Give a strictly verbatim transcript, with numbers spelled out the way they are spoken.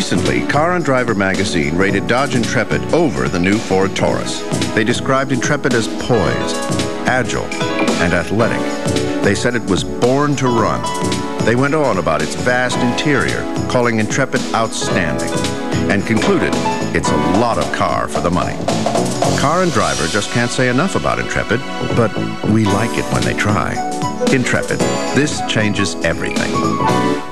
Recently, Car and Driver magazine rated Dodge Intrepid over the new Ford Taurus. They described Intrepid as poised, agile, and athletic. They said it was born to run. They went on about its vast interior, calling Intrepid outstanding, and concluded it's a lot of car for the money. Car and Driver just can't say enough about Intrepid, but we like it when they try. Intrepid, this changes everything.